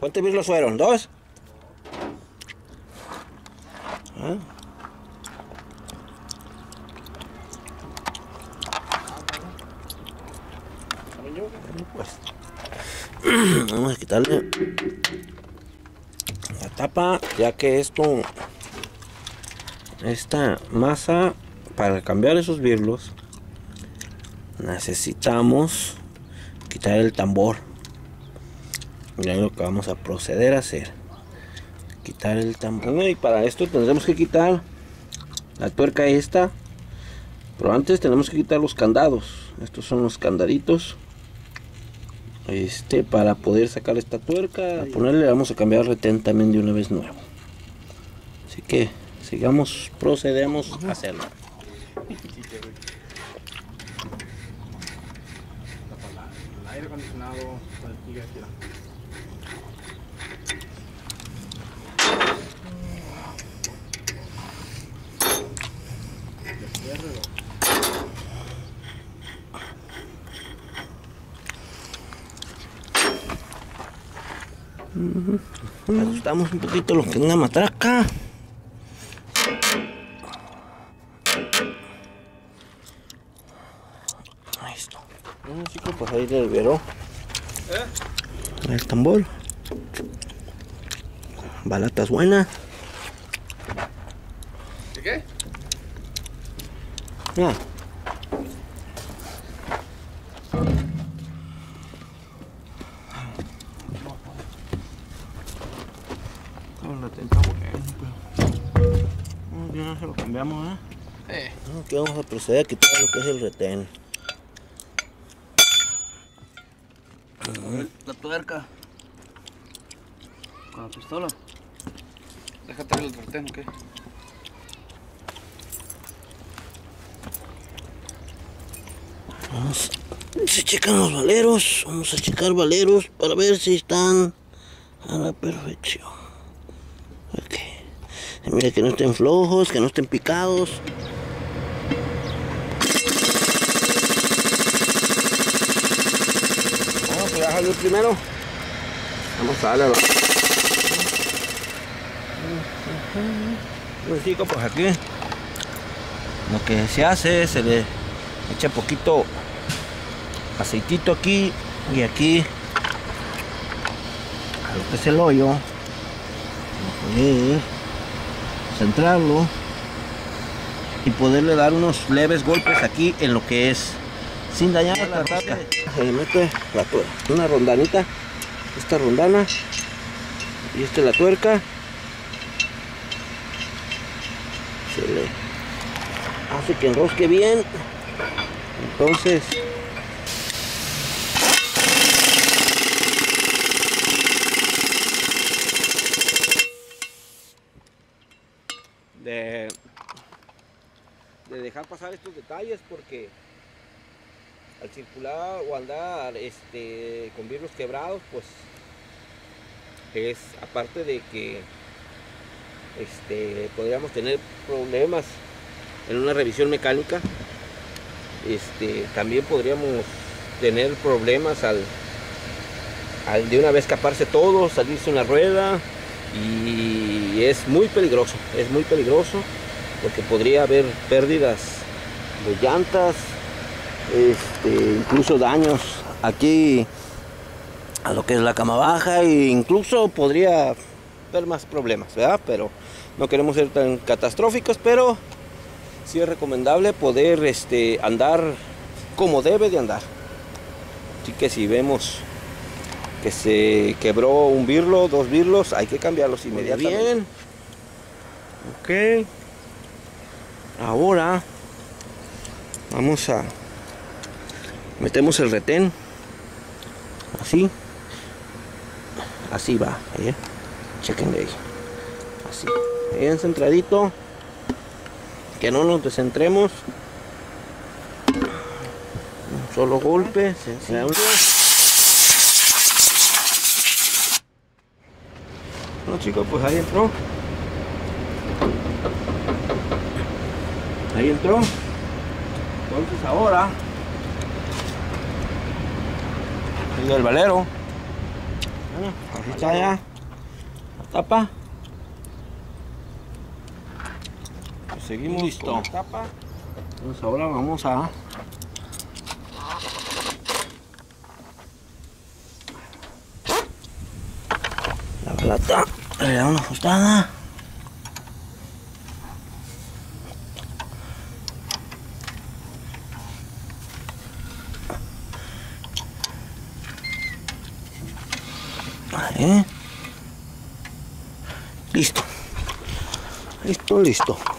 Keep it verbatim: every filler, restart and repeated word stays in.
¿Cuántos birlos fueron? ¿Dos? ¿Ah? Pues, vamos a quitarle la tapa, ya que esto, esta masa, para cambiar esos birlos, necesitamos quitar el tambor. Y es lo que vamos a proceder a hacer, quitar el tambor. Y para esto tendremos que quitar la tuerca esta, pero antes tenemos que quitar los candados. Estos son los candaditos, este, para poder sacar esta tuerca. A ponerle, vamos a cambiar el retén también de una vez nuevo. Así que sigamos, procedemos a hacerlo. El aire acondicionado sigue aquí. Ajustamos un poquito lo que es una matraca. Ahí está. Bueno, chicos, pues ahí le liberó ¿Eh? el tambor. Balatas buenas. ¿De qué? Ah. Ya se lo cambiamos, ¿eh? Eh. Aquí vamos a proceder a quitar lo que es el retén. La tuerca. Con la pistola. Déjate el retén, ¿ok? Vamos, se checan los valeros. Vamos a checar valeros para ver si están a la perfección. Ok. Mira que no estén flojos, que no estén picados. Vamos a bajarlo primero. Vamos a darle. Pues chicos, pues aquí lo que se hace, se le echa poquito aceitito aquí y aquí a lo que es el hoyo. Centrarlo y poderle dar unos leves golpes aquí en lo que es sin dañar la rosca. Se le mete la tuerca, una rondanita, esta rondana y esta es la tuerca. Se le hace que enrosque bien. Entonces De, de dejar pasar estos detalles, porque al circular o andar este, con birlos quebrados, pues es aparte de que este, podríamos tener problemas en una revisión mecánica, este, también podríamos tener problemas al, al de una vez escaparse todo, salirse una rueda. Y es muy peligroso, es muy peligroso porque podría haber pérdidas de llantas, este, incluso daños aquí a lo que es la cama baja, e incluso podría haber más problemas, ¿verdad? Pero no queremos ser tan catastróficos, pero sí es recomendable poder este, andar como debe de andar. Así que si vemos que se quebró un birlo, dos birlos, hay que cambiarlos inmediatamente. Bien. Ok. Ahora vamos a metemos el retén así, así va, ¿eh? Chequenle ahí, así, bien centradito, que no nos descentremos. Un solo golpe, sencillo. No, chicos, pues ahí entró. Ahí entró. Entonces ahora el valero Bueno, así está ya la tapa. Pues seguimos Listo. con la tapa. Entonces ahora vamos a la balata, le damos una ajustada. Ahí. Listo, listo, listo.